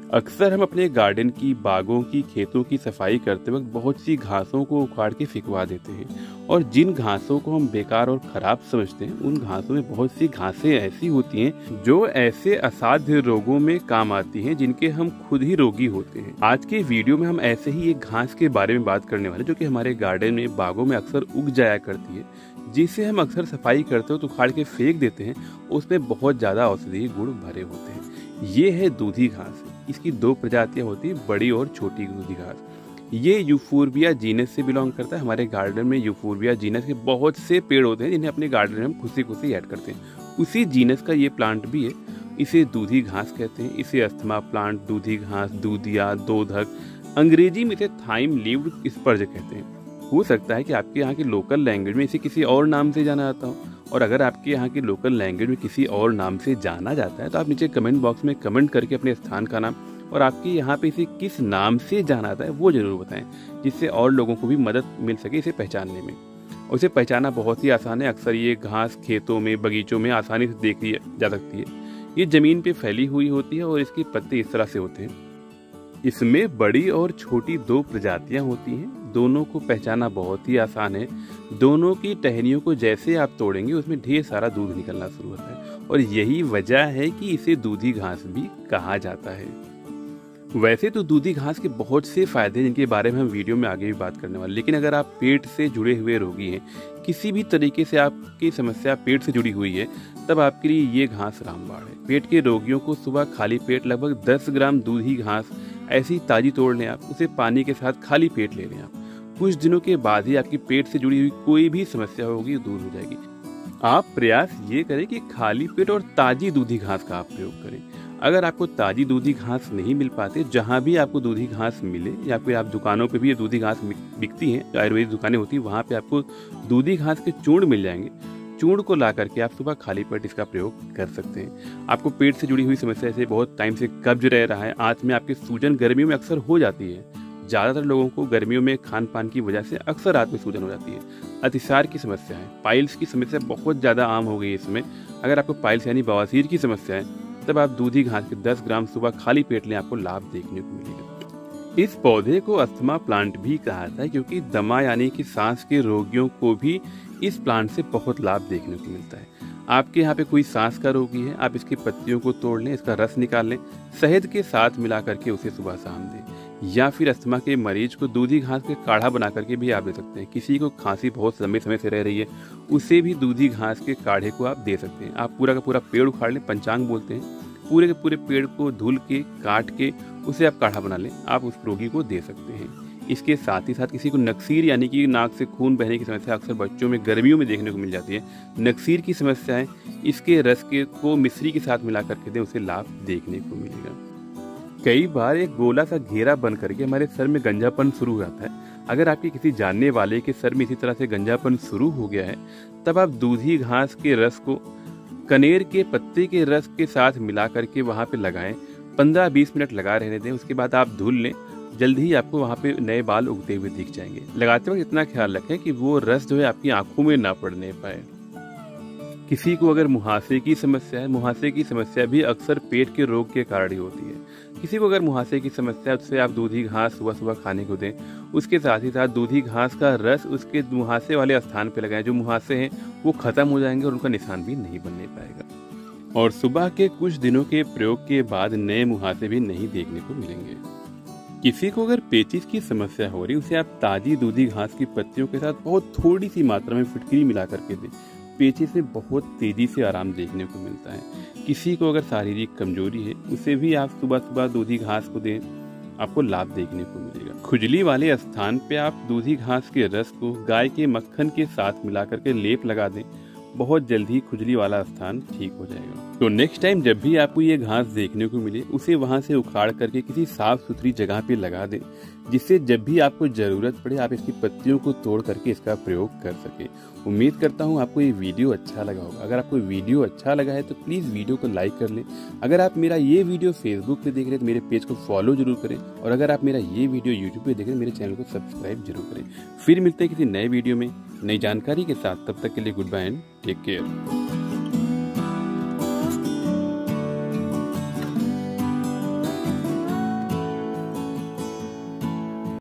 अक्सर हम अपने गार्डन की, बागों की, खेतों की सफाई करते वक्त बहुत सी घासों को उखाड़ के फेंकवा देते हैं और जिन घासों को हम बेकार और खराब समझते हैं उन घासों में बहुत सी घासें ऐसी होती हैं जो ऐसे असाध्य रोगों में काम आती हैं जिनके हम खुद ही रोगी होते हैं। आज के वीडियो में हम ऐसे ही एक घास के बारे में बात करने वाले जो कि हमारे गार्डन में, बागों में अक्सर उग जाया करती है, जिसे हम अक्सर सफाई करते हो तो उखाड़ के फेंक देते हैं। उसमें बहुत ज्यादा औषधीय गुण भरे होते हैं। ये है दूधी घास। इसकी दो प्रजातियां होती है, बड़ी और छोटी दूधी घास। ये यूफोर्बिया जीनस से बिलोंग करता है। हमारे गार्डन में यूफोर्बिया जीनस के बहुत से पेड़ होते हैं जिन्हें अपने गार्डन में हम खुशी खुशी ऐड करते हैं। उसी जीनस का ये प्लांट भी है। इसे दूधी घास कहते हैं। इसे अस्थमा प्लांट, दूधी घास, दूधिया, दोधक, अंग्रेजी में इसे थाइम लीव्ड स्पर्ज कहते हैं। हो सकता है कि आपके यहाँ की लोकल लैंग्वेज में इसे किसी और नाम से जाना जाता हो, और अगर आपके यहाँ की लोकल लैंग्वेज में किसी और नाम से जाना जाता है तो आप नीचे कमेंट बॉक्स में कमेंट करके अपने स्थान का नाम और आपके यहाँ पे इसे किस नाम से जाना जाता है वो जरूर बताएं, जिससे और लोगों को भी मदद मिल सके इसे पहचानने में। और इसे पहचानना बहुत ही आसान है। अक्सर ये घास खेतों में, बगीचों में आसानी से देखी जा सकती है। ये जमीन पे फैली हुई होती है और इसके पत्ते इस तरह से होते हैं। इसमें बड़ी और छोटी दो प्रजातियां होती हैं। दोनों को पहचानना बहुत ही आसान है। दोनों की टहनियों को जैसे आप तोड़ेंगे उसमें ढेर सारा दूध निकलना शुरू होता है और यही वजह है कि इसे दूधी घास भी कहा जाता है। वैसे तो दूधी घास के बहुत से फायदे जिनके बारे में हम वीडियो में आगे भी बात करने वाले, लेकिन अगर आप पेट से जुड़े हुए रोगी हैं, किसी भी तरीके से आपकी समस्या पेट से जुड़ी हुई है, तब आपके लिए ये घास रामबाण है। पेट के रोगियों को सुबह खाली पेट लगभग 10 ग्राम दूधी घास ऐसी ताजी तोड़ लें आप, उसे पानी के साथ खाली पेट ले लें आप। कुछ दिनों के बाद ही आपकी पेट से जुड़ी हुई कोई भी समस्या होगी दूर हो जाएगी। आप प्रयास ये करें कि खाली पेट और ताजी दूधी घास का आप प्रयोग करें। अगर आपको ताजी दूधी घास नहीं मिल पाते, जहाँ भी आपको दूधी घास मिले या फिर आप दुकानों पे भी ये दूधी घास बिकती हैं, आयुर्वेदिक दुकानें होती हैं, वहाँ पे आपको दूधी घास के चूर्ण मिल जाएंगे। चूर्ण को ला करके आप सुबह खाली पेट इसका प्रयोग कर सकते हैं। आपको पेट से जुड़ी हुई समस्या से बहुत टाइम से कब्ज रह रहा है, आंत में आपके सूजन गर्मियों में अक्सर हो जाती है। ज़्यादातर लोगों को गर्मियों में खान पान की वजह से अक्सर रात में सूजन हो जाती है। अतिसार की समस्या है, पाइल्स की समस्या बहुत ज़्यादा आम हो गई है इसमें। अगर आपको पाइल्स यानी बवासीर की समस्या है, तब आप दूधी घास के 10 ग्राम सुबह खाली पेट लें, आपको लाभ देखने को मिलेगा। इस पौधे को अस्थमा प्लांट भी कहा जाता है क्योंकि दमा यानी कि सांस के रोगियों को भी इस प्लांट से बहुत लाभ देखने को मिलता है। आपके यहाँ पे कोई सांस का रोगी है, आप इसकी पत्तियों को तोड़ लें, इसका रस निकाल लें, शहद के साथ मिला करके उसे सुबह शाम दें। या फिर अस्थमा के मरीज को दूधी घास के काढ़ा बना करके भी आप दे सकते हैं। किसी को खांसी बहुत लंबे समय से रह रही है, उसे भी दूधी घास के काढ़े को आप दे सकते हैं। आप पूरा का पूरा पेड़ उखाड़ लें, पंचांग बोलते हैं, पूरे के पूरे पेड़ को धुल के काट के उसे आप काढ़ा बना लें, आप उस रोगी को दे सकते हैं। इसके साथ ही साथ किसी को नक्सीर यानी कि नाक से खून बहने की समस्या अक्सर बच्चों में गर्मियों में देखने को मिल जाती है। नक्सीर की समस्या है, इसके रस के को मिश्री के साथ मिला करके दें, उसे लाभ देखने को मिलेगा। कई बार एक गोला सा घेरा बन करके हमारे सर में गंजापन शुरू हो जाता है। अगर आपके किसी जानने वाले के सर में इसी तरह से गंजापन शुरू हो गया है, तब आप दूधी घास के रस को कनेर के पत्ते के रस के साथ मिला करके वहाँ पे लगाएं। 15-20 मिनट लगा रहने दें, उसके बाद आप धुल लें। जल्दी ही आपको वहाँ पे नए बाल उगते हुए दिख जाएंगे। लगाते वक्त इतना ख्याल रखें कि वो रस जो है आपकी आंखों में ना पड़ने पाए। किसी को अगर मुहासे की समस्या है, मुहासे की समस्या भी अक्सर पेट के रोग के कारण ही होती है। किसी को अगर मुहासे की समस्या है, उससे आप दूधी घास सुबह सुबह खाने को दें। उसके साथ ही साथ दूधी घास का रस उसके मुहासे वाले स्थान पे लगाएं। जो मुहासे हैं वो खत्म हो जाएंगे और उनका निशान भी नहीं बनने पाएगा। और सुबह के कुछ दिनों के प्रयोग के बाद नए मुहासे भी नहीं देखने को मिलेंगे। किसी को अगर पेचिस की समस्या हो रही, उसे आप ताजी दूधी घास की पत्तियों के साथ बहुत थोड़ी सी मात्रा में फिटकरी मिला करके दें। पेचिस में बहुत तेजी से आराम देखने को मिलता है। किसी को अगर शारीरिक कमजोरी है, उसे भी आप सुबह सुबह दूधी घास को दें, आपको लाभ देखने को मिलेगा। खुजली वाले स्थान पे आप दूधी घास के रस को गाय के मक्खन के साथ मिला करके लेप लगा दें, बहुत जल्दी खुजली वाला स्थान ठीक हो जाएगा। तो नेक्स्ट टाइम जब भी आपको ये घास देखने को मिले, उसे वहां से उखाड़ करके किसी साफ सुथरी जगह पे लगा दें, जिससे जब भी आपको जरूरत पड़े आप इसकी पत्तियों को तोड़ करके इसका प्रयोग कर सके। उम्मीद करता हूँ आपको ये वीडियो अच्छा लगा होगा। अगर आपको वीडियो अच्छा लगा है तो प्लीज वीडियो को लाइक कर लें। अगर आप मेरा ये वीडियो फेसबुक पे देख रहे हैं तो मेरे पेज को फॉलो जरूर करें, और अगर आप मेरा ये वीडियो यूट्यूब पे देख रहे हैं मेरे चैनल को सब्सक्राइब जरूर करें। फिर मिलते हैं किसी नए वीडियो में नई जानकारी के साथ। तब तक के लिए goodbye and take care.